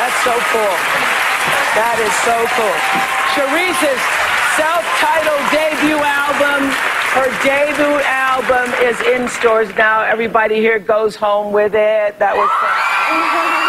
That's so cool. That is so cool. Sharice's self-titled debut album. Her debut album is in stores now. Everybody here goes home with it. That was fun.